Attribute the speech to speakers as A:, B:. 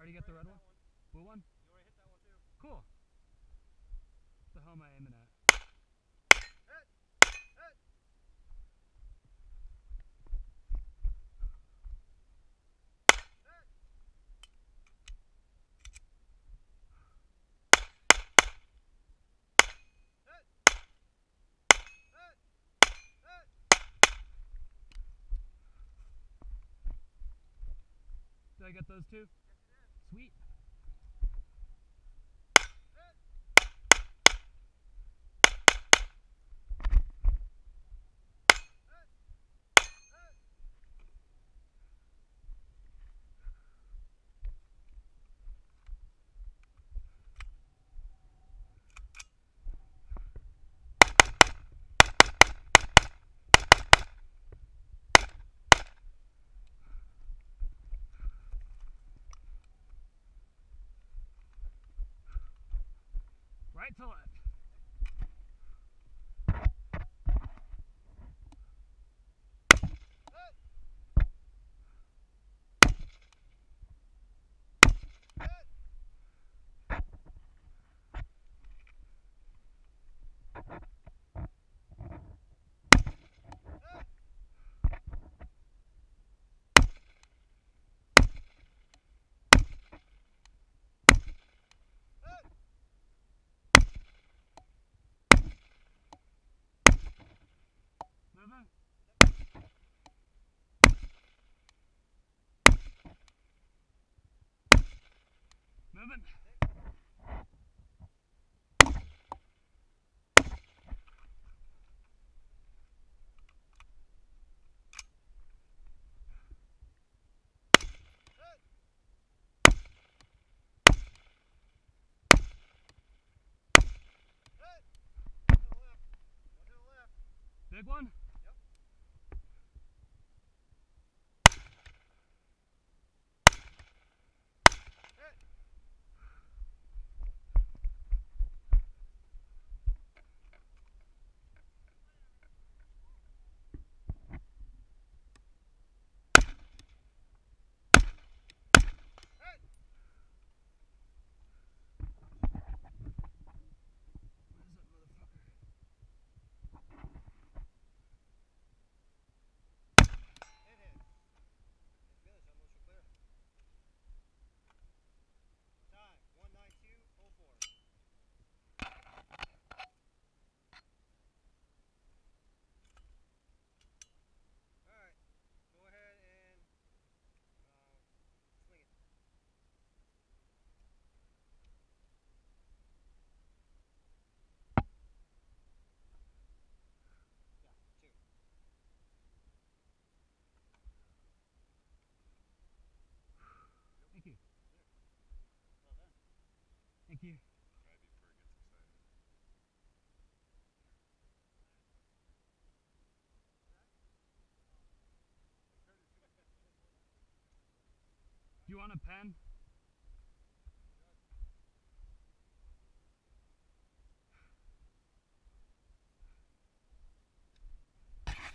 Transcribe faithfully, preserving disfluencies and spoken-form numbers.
A: Already get the red one? Blue one?
B: You already hit that one too.
A: Cool. What the hell am I aiming at?
B: Hit! Hit! Hit! Hit! Hit! Hit!
A: Did I get those two?
B: Yes, you did.
A: Sweet.
B: Hit! Hit! Hit!
A: Right to left. Moving. Moving. Big one?
B: Yep. Hit. Hit.
A: Where's that motherfucker?
B: Hit hit. And finish unless you're clear. Time one nine two oh four. Alright. Go ahead and um, swing it. Yeah, two.
A: Thank you.
B: Well done.
A: Thank you.
C: Try before it gets excited.
A: Do you want a pen?